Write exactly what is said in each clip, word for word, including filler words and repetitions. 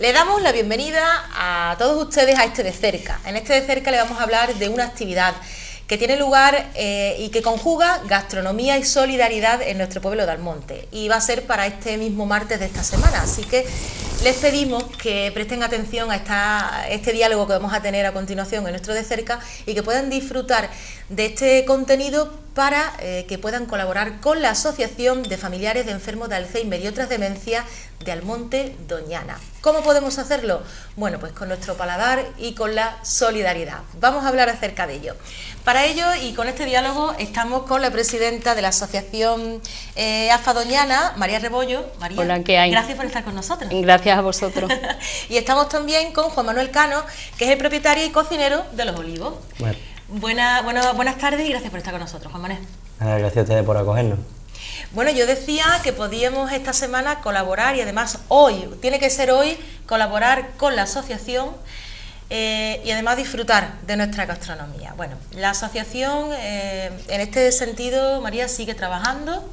Le damos la bienvenida a todos ustedes a este de cerca. En este de cerca le vamos a hablar de una actividad que tiene lugar eh, y que conjuga gastronomía y solidaridad en nuestro pueblo de Almonte. Y va a ser para este mismo martes de esta semana. Así que les pedimos que presten atención a esta, este diálogo que vamos a tener a continuación en nuestro de cerca y que puedan disfrutar de este contenido para eh, que puedan colaborar con la Asociación de Familiares de Enfermos de Alzheimer y otras demencias de Almonte Doñana. ¿Cómo podemos hacerlo? Bueno, pues con nuestro paladar y con la solidaridad. Vamos a hablar acerca de ello. Para ello y con este diálogo estamos con la presidenta de la Asociación eh, A F A Doñana, María Rebollo. María, hola, ¿qué hay? Gracias por estar con nosotros. Gracias a vosotros. Y estamos también con Juan Manuel Cano, que es el propietario y cocinero de Los Olivos. Bueno. Buena, bueno, buenas tardes y gracias por estar con nosotros, Juan Manuel. Gracias a ustedes por acogernos. Bueno, yo decía que podíamos esta semana colaborar y además hoy, tiene que ser hoy, colaborar con la asociación eh, y además disfrutar de nuestra gastronomía. Bueno, la asociación eh, en este sentido, María, sigue trabajando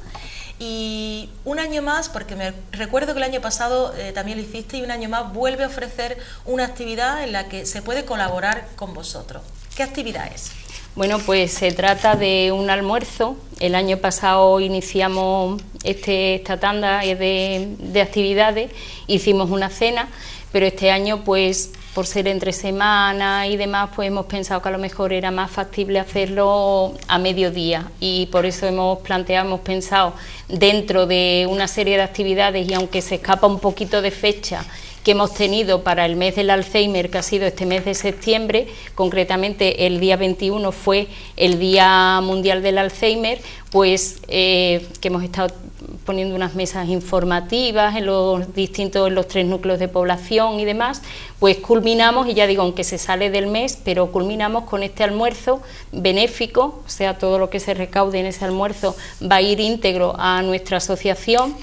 y un año más, porque me recuerdo que el año pasado eh, también lo hiciste y un año más vuelve a ofrecer una actividad en la que se puede colaborar con vosotros. ¿Qué actividad es? Bueno, pues se trata de un almuerzo. El año pasado iniciamos este, esta tanda de, de actividades, hicimos una cena, pero este año, pues por ser entre semana y demás, pues hemos pensado que a lo mejor era más factible hacerlo a mediodía y por eso hemos planteado, hemos pensado dentro de una serie de actividades y aunque se escapa un poquito de fecha que hemos tenido para el mes del Alzheimer, que ha sido este mes de septiembre, concretamente el día veintiuno fue el Día Mundial del Alzheimer, pues eh, que hemos estado poniendo unas mesas informativas en los distintos, en los tres núcleos de población y demás, pues culminamos, y ya digo, aunque se sale del mes, pero culminamos con este almuerzo benéfico, o sea, todo lo que se recaude en ese almuerzo va a ir íntegro a nuestra asociación.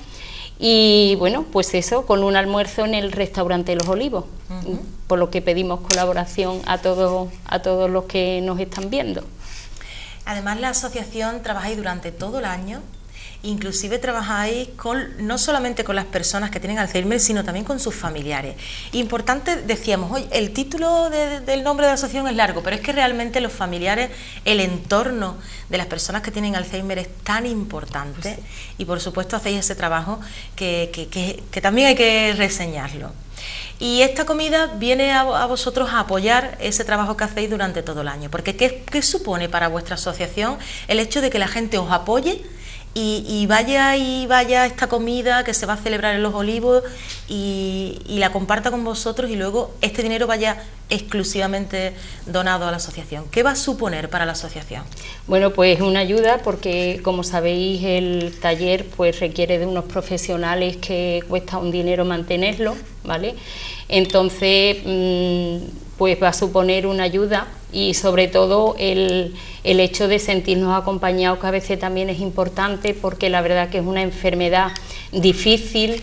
Y bueno, pues eso, con un almuerzo en el restaurante Los Olivos, uh-huh. Por lo que pedimos colaboración a todos, a todos los que nos están viendo. Además, la asociación trabajáis durante todo el año, inclusive trabajáis con, no solamente con las personas que tienen Alzheimer, sino también con sus familiares. Importante, decíamos, hoy el título de, del nombre de la asociación es largo, pero es que realmente los familiares, el entorno de las personas que tienen Alzheimer es tan importante, sí. Y por supuesto hacéis ese trabajo que, que, que, que también hay que reseñarlo. Y esta comida viene a, a vosotros a apoyar ese trabajo que hacéis durante todo el año, porque ¿qué, qué supone para vuestra asociación el hecho de que la gente os apoye y, y vaya y vaya esta comida que se va a celebrar en Los Olivos y, y la comparta con vosotros y luego este dinero vaya exclusivamente donado a la asociación? ¿Qué va a suponer para la asociación? Bueno, pues una ayuda porque, como sabéis, el taller pues requiere de unos profesionales que cuesta un dinero mantenerlo, ¿vale? Entonces, pues va a suponer una ayuda y sobre todo el, el hecho de sentirnos acompañados, que a veces también es importante porque la verdad que es una enfermedad difícil.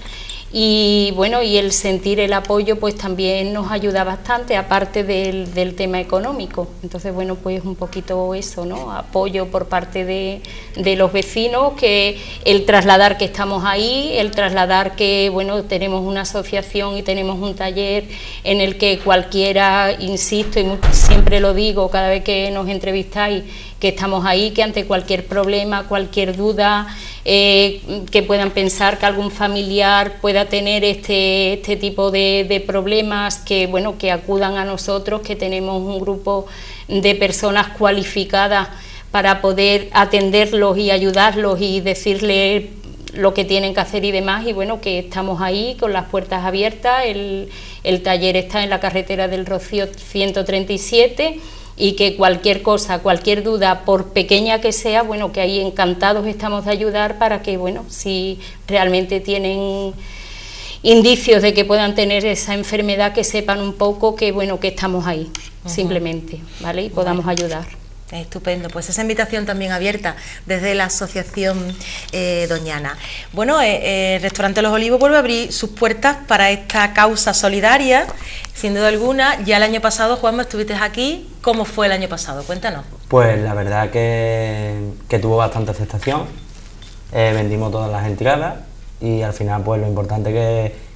Y bueno, y el sentir el apoyo pues también nos ayuda bastante, aparte del, del tema económico. Entonces, bueno, pues un poquito eso, ¿no? Apoyo por parte de, de los vecinos, que el trasladar que estamos ahí, el trasladar que, bueno, tenemos una asociación y tenemos un taller en el que cualquiera, insisto, y siempre lo digo cada vez que nos entrevistáis, que estamos ahí, que ante cualquier problema, cualquier duda, eh, que puedan pensar que algún familiar pueda tener este, este tipo de, de problemas, que bueno, que acudan a nosotros, que tenemos un grupo de personas cualificadas para poder atenderlos y ayudarlos y decirles lo que tienen que hacer y demás, y bueno, que estamos ahí con las puertas abiertas. El, el taller está en la carretera del Rocío ciento treinta y siete, y que cualquier cosa, cualquier duda, por pequeña que sea, bueno, que ahí encantados estamos de ayudar para que, bueno, si realmente tienen indicios de que puedan tener esa enfermedad, que sepan un poco que, bueno, que estamos ahí, uh-huh. Simplemente, ¿vale? Y podamos bueno. ayudar. Estupendo, pues esa invitación también abierta desde la Asociación eh, Doñana. Bueno, el eh, eh, Restaurante Los Olivos vuelve a abrir sus puertas para esta causa solidaria, sin duda alguna. Ya el año pasado, Juanma, estuviste aquí. ¿Cómo fue el año pasado? Cuéntanos. Pues la verdad que, que tuvo bastante aceptación, eh, vendimos todas las entradas y al final pues lo importante que, que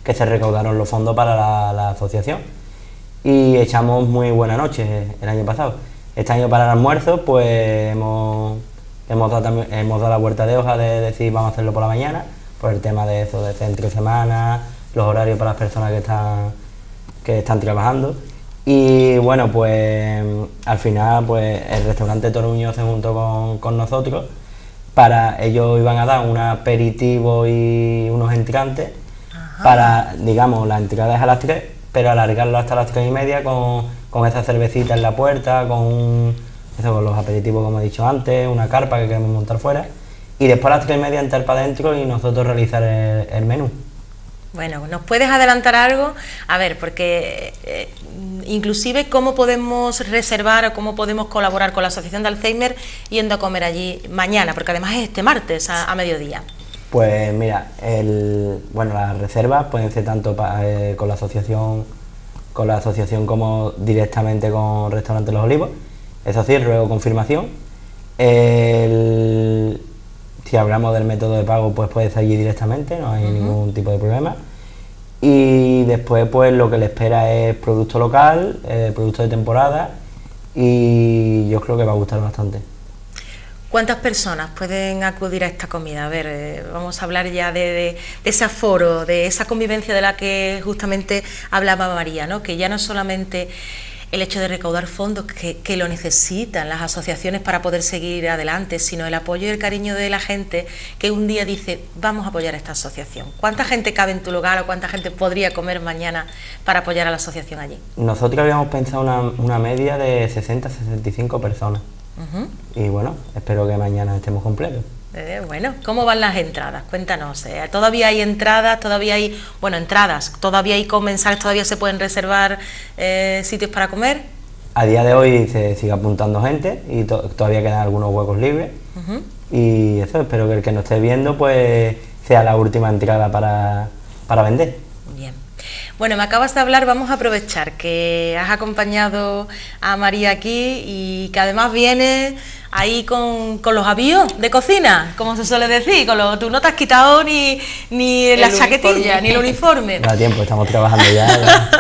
que se recaudaron los fondos para la, la asociación. Y echamos muy buena noche el año pasado. Este año para el almuerzo pues hemos, hemos, dado, hemos dado la vuelta de hoja de decir vamos a hacerlo por la mañana, por el tema de eso, de centro semana, los horarios para las personas que están, que están trabajando. Y bueno, pues al final pues el restaurante Toruño se juntó con, con nosotros. Para ellos iban a dar un aperitivo y unos entrantes. Ajá. Para, digamos, la entrada es a las tres, pero alargarlo hasta las tres y media con, con esa cervecita en la puerta, con, un, eso, con los aperitivos como he dicho antes, una carpa que queremos montar fuera, y después a las tres y media entrar para adentro y nosotros realizar el, el menú. Bueno, ¿nos puedes adelantar algo? A ver, porque eh, inclusive cómo podemos reservar o cómo podemos colaborar con la Asociación de Alzheimer yendo a comer allí mañana, porque además es este martes a, a mediodía. Pues mira, el, bueno, las reservas pueden ser tanto pa, eh, con la asociación con la asociación como directamente con Restaurante Los Olivos. Eso sí, ruego confirmación. El, si hablamos del método de pago, pues puede ser allí directamente, no hay uh-huh. ningún tipo de problema. Y después pues lo que le espera es producto local, eh, producto de temporada, y yo creo que va a gustar bastante. ¿Cuántas personas pueden acudir a esta comida? A ver, eh, vamos a hablar ya de, de, de ese aforo, de esa convivencia de la que justamente hablaba María, ¿no? Que ya no es solamente el hecho de recaudar fondos que, que lo necesitan las asociaciones para poder seguir adelante, sino el apoyo y el cariño de la gente que un día dice, vamos a apoyar a esta asociación. ¿Cuánta gente cabe en tu lugar o cuánta gente podría comer mañana para apoyar a la asociación allí? Nosotros habíamos pensado una, una media de sesenta a sesenta y cinco personas. Uh-huh. Y bueno, espero que mañana estemos completos. Eh, bueno, ¿cómo van las entradas? Cuéntanos, eh, ¿todavía hay entradas? ¿Todavía hay, bueno, entradas? ¿Todavía hay comensales? ¿Todavía se pueden reservar eh, sitios para comer? A día de hoy se sigue apuntando gente y to todavía quedan algunos huecos libres. Uh-huh. Y eso, espero que el que nos esté viendo pues sea la última entrada para, para vender. Bien. Bueno, me acabas de hablar, vamos a aprovechar que has acompañado a María aquí y que además viene ahí con, con los avíos de cocina, como se suele decir, con lo, tú no te has quitado ni, ni la chaquetilla, ni el uniforme. Da tiempo, estamos trabajando ya.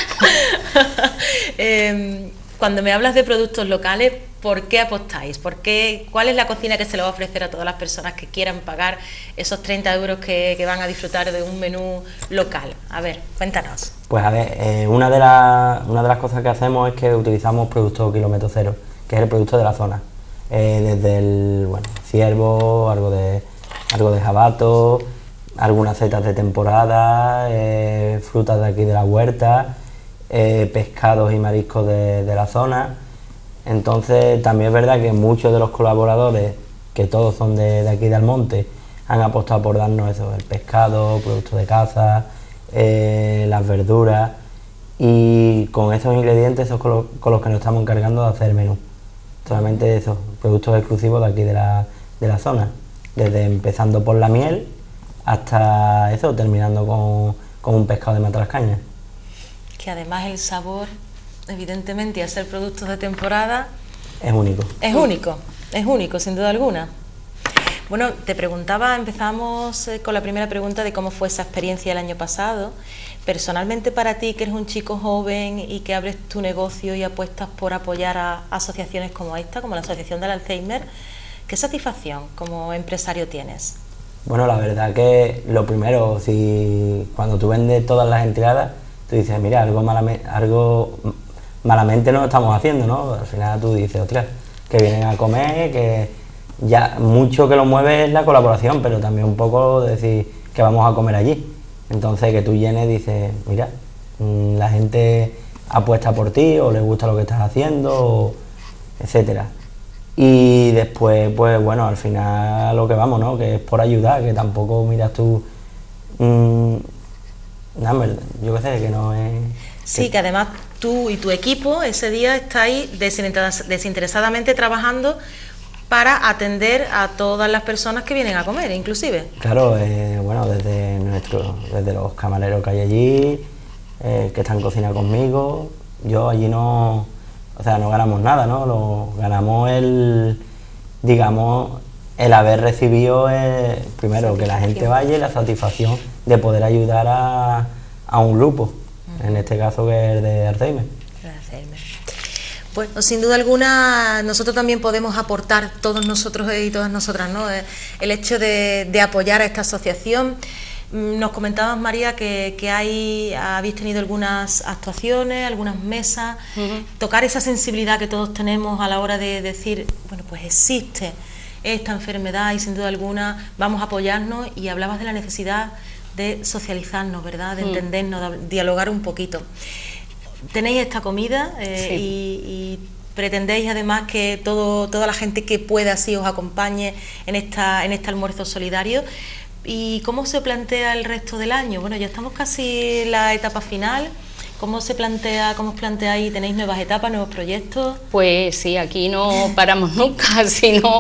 eh, cuando me hablas de productos locales, ¿por qué apostáis? ¿Por qué, ¿Cuál es la cocina que se le va a ofrecer a todas las personas que quieran pagar esos treinta euros que, que van a disfrutar de un menú local? A ver, cuéntanos. Pues a ver, eh, una, de la, una de las cosas que hacemos es que utilizamos productos kilómetro cero, que es el producto de la zona. Eh, desde el bueno, ciervo, algo de, algo de jabato, algunas setas de temporada, eh, frutas de aquí de la huerta, eh, pescados y mariscos de, de la zona. Entonces también es verdad que muchos de los colaboradores, que todos son de, de aquí del monte, han apostado por darnos eso, el pescado, productos de caza, eh, las verduras, y con esos ingredientes son con, lo, con los que nos estamos encargando de hacer menú. Solamente esos productos exclusivos de aquí de la, de la zona, desde empezando por la miel hasta eso, terminando con, con un pescado de Matalascaña. Que además el sabor, evidentemente, y al ser productos de temporada, es único. Es único, es único, sin duda alguna. Bueno, te preguntaba, empezamos eh, con la primera pregunta de cómo fue esa experiencia el año pasado. Personalmente para ti, que eres un chico joven y que abres tu negocio y apuestas por apoyar a asociaciones como esta, como la Asociación del Alzheimer, ¿qué satisfacción como empresario tienes? Bueno, la verdad que lo primero, si cuando tú vendes todas las entradas, tú dices, mira, algo malamente, algo malamente no lo estamos haciendo, ¿no? Al final tú dices, ostras, que vienen a comer, que ya mucho que lo mueve es la colaboración, pero también un poco decir que vamos a comer allí. Entonces que tú llenes, dices, mira, la gente apuesta por ti o le gusta lo que estás haciendo, o etcétera. Y después, pues bueno, al final a lo que vamos, ¿no? Que es por ayudar, que tampoco miras tú... Mmm, nada, yo qué sé, que no es... Sí, que además tú y tu equipo ese día estáis desinteresadamente trabajando para atender a todas las personas que vienen a comer, inclusive. Claro, eh, bueno, desde nuestro, desde los camareros que hay allí, eh, que están en cocina conmigo, yo allí no, o sea, no ganamos nada, ¿no? Lo, ganamos el, digamos, el haber recibido, eh, primero, que la gente vaya y la satisfacción de poder ayudar a, a un grupo, uh-huh. en este caso que es de Alzheimer. Alzheimer. Bueno, sin duda alguna nosotros también podemos aportar, todos nosotros y todas nosotras, ¿no? El hecho de, de apoyar a esta asociación. Nos comentabas, María, que, que hay, habéis tenido algunas actuaciones, algunas mesas, uh-huh. tocar esa sensibilidad que todos tenemos a la hora de decir, bueno, pues existe esta enfermedad y sin duda alguna vamos a apoyarnos, y hablabas de la necesidad de socializarnos, ¿verdad?, de uh-huh. entendernos, de dialogar un poquito. Tenéis esta comida eh, sí. y, y pretendéis además que todo, toda la gente que pueda así os acompañe en, esta, en este almuerzo solidario. ¿Y cómo se plantea el resto del año? Bueno, ya estamos casi en la etapa final. ¿Cómo se plantea, cómo os planteáis? ¿Tenéis nuevas etapas, nuevos proyectos? Pues sí, aquí no paramos nunca, si no,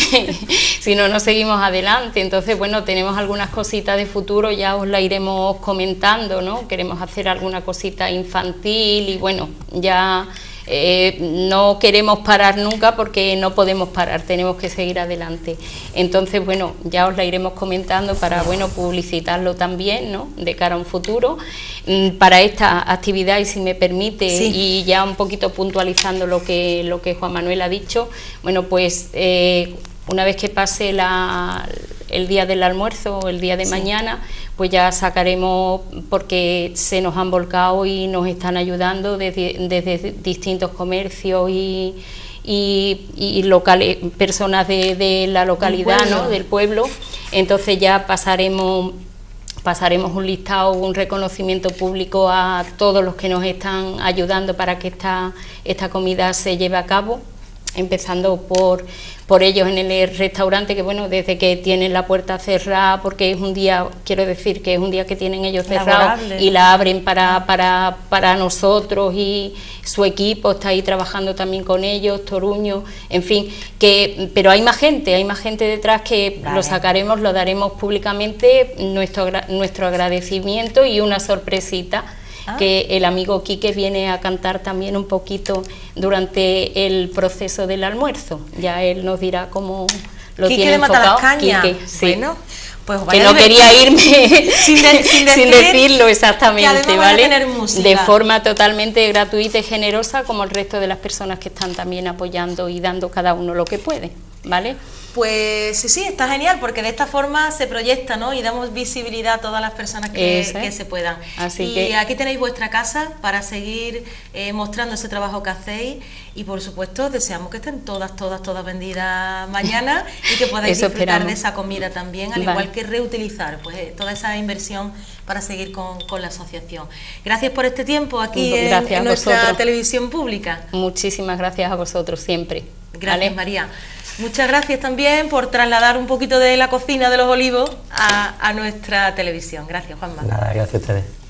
si no, no seguimos adelante. Entonces, bueno, tenemos algunas cositas de futuro, ya os la iremos comentando, ¿no? Queremos hacer alguna cosita infantil y bueno, ya... Eh, no queremos parar nunca porque no podemos parar, tenemos que seguir adelante. Entonces, bueno, ya os la iremos comentando para, bueno, publicitarlo también, ¿no?, de cara a un futuro. Mm, para esta actividad, y si me permite, sí. y ya un poquito puntualizando lo que, lo que Juan Manuel ha dicho, bueno, pues eh, una vez que pase la, el día del almuerzo, el día de sí. mañana, pues ya sacaremos, porque se nos han volcado y nos están ayudando desde, desde distintos comercios y, y, y locales, personas de, de la localidad, ¿no?, del pueblo. Entonces ya pasaremos pasaremos un listado, un reconocimiento público a todos los que nos están ayudando para que esta, esta comida se lleve a cabo, empezando por, por ellos en el restaurante, que bueno, desde que tienen la puerta cerrada, porque es un día, quiero decir que es un día que tienen ellos cerrado y la abren para, para, para nosotros, y su equipo está ahí trabajando también con ellos, Toruño, en fin, que pero hay más gente, hay más gente detrás que vale. Lo sacaremos, lo daremos públicamente, nuestro, nuestro agradecimiento y una sorpresita. Ah. Que el amigo Quique viene a cantar también un poquito durante el proceso del almuerzo. Ya él nos dirá cómo lo Quique tiene de enfocado. Matalascaña. Quique, sí. Bueno, pues que no quería irme sin, de, sin, decir, sin decirlo exactamente, ¿vale? De forma totalmente gratuita y generosa, como el resto de las personas que están también apoyando y dando cada uno lo que puede, ¿vale? Pues sí, sí, está genial, porque de esta forma se proyecta, ¿no?, y damos visibilidad a todas las personas que, es, ¿eh? que se puedan. Así y que... aquí tenéis vuestra casa para seguir eh, mostrando ese trabajo que hacéis, y por supuesto deseamos que estén todas, todas, todas vendidas mañana y que podáis Eso disfrutar esperamos. de esa comida también, al vale. igual que reutilizar pues eh, toda esa inversión para seguir con, con la asociación. Gracias por este tiempo aquí en, en nuestra vosotros. televisión pública. Muchísimas gracias a vosotros siempre. Gracias, ¿vale? María. Muchas gracias también por trasladar un poquito de la cocina de Los Olivos a, a nuestra televisión. Gracias, Juanma. Nada, gracias a ustedes.